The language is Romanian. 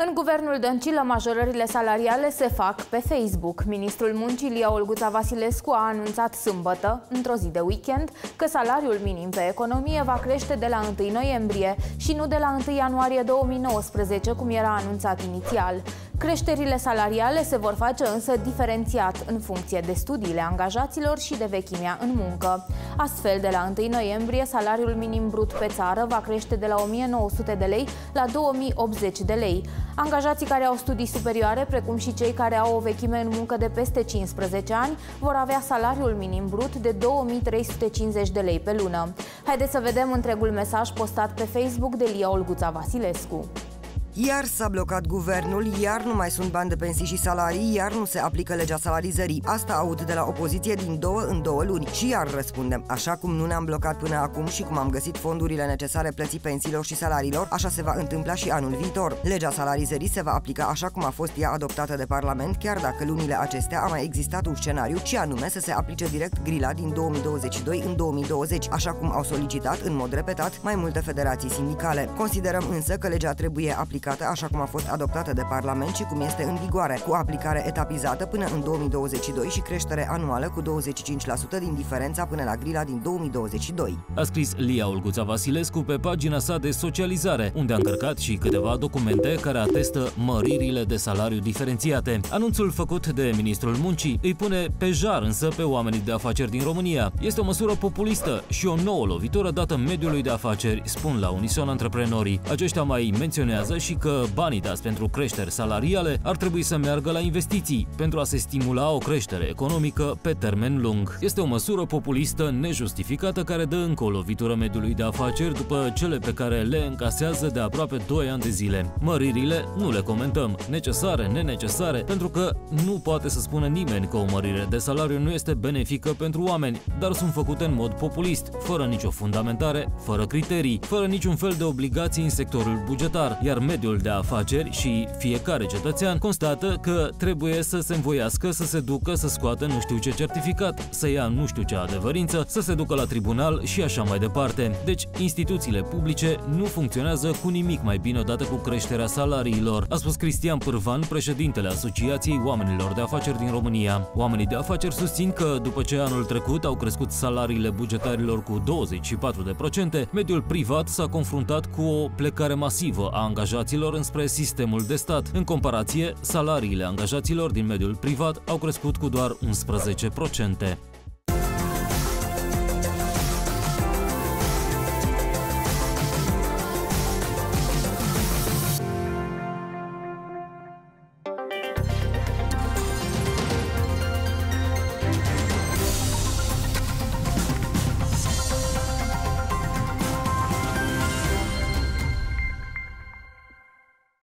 În guvernul Dăncilă, majorările salariale se fac pe Facebook. Ministrul Muncii, Lia Olguța Vasilescu, a anunțat sâmbătă, într-o zi de weekend, că salariul minim pe economie va crește de la 1 noiembrie și nu de la 1 ianuarie 2019, cum era anunțat inițial. Creșterile salariale se vor face însă diferențiat în funcție de studiile angajaților și de vechimea în muncă. Astfel, de la 1 noiembrie, salariul minim brut pe țară va crește de la 1900 de lei la 2080 de lei. Angajații care au studii superioare, precum și cei care au o vechime în muncă de peste 15 ani, vor avea salariul minim brut de 2350 de lei pe lună. Haideți să vedem întregul mesaj postat pe Facebook de Lia Olguța Vasilescu. Iar s-a blocat guvernul, iar nu mai sunt bani de pensii și salarii, iar nu se aplică legea salarizării. Asta aud de la opoziție din 2 în 2 luni. Și iar răspundem, așa cum nu ne-am blocat până acum și cum am găsit fondurile necesare plății pensiilor și salariilor, așa se va întâmpla și anul viitor. Legea salarizării se va aplica așa cum a fost ea adoptată de Parlament, chiar dacă lunile acestea a mai existat un scenariu, și anume să se aplice direct grila din 2022 în 2020, așa cum au solicitat în mod repetat mai multe federații sindicale. Considerăm însă că legea trebuie aplicată așa cum a fost adoptată de Parlament și cum este în vigoare, cu aplicare etapizată până în 2022 și creștere anuală cu 25% din diferența până la grila din 2022. A scris Lia Olguța Vasilescu pe pagina sa de socializare, unde a încărcat și câteva documente care atestă măririle de salariu diferențiate. Anunțul făcut de ministrul Muncii îi pune pe jar însă pe oamenii de afaceri din România. Este o măsură populistă și o nouă lovitură dată mediului de afaceri, spun la unison antreprenorii. Aceștia mai menționează și că banii dați pentru creșteri salariale ar trebui să meargă la investiții pentru a se stimula o creștere economică pe termen lung. Este o măsură populistă nejustificată care dă încă o lovitură mediului de afaceri după cele pe care le încasează de aproape 2 ani de zile. Măririle nu le comentăm, necesare, nenecesare, pentru că nu poate să spună nimeni că o mărire de salariu nu este benefică pentru oameni, dar sunt făcute în mod populist, fără nicio fundamentare, fără criterii, fără niciun fel de obligații în sectorul bugetar, iar mediul de afaceri și fiecare cetățean constată că trebuie să se învoiască să se ducă să scoată nu știu ce certificat, să ia nu știu ce adevărință, să se ducă la tribunal și așa mai departe. Deci, instituțiile publice nu funcționează cu nimic mai bine odată cu creșterea salariilor, a spus Cristian Pârvan, președintele Asociației Oamenilor de Afaceri din România. Oamenii de afaceri susțin că după ce anul trecut au crescut salariile bugetarilor cu 24%, mediul privat s-a confruntat cu o plecare masivă a angajaților înspre sistemul de stat. În comparație, salariile angajaților din mediul privat au crescut cu doar 11%.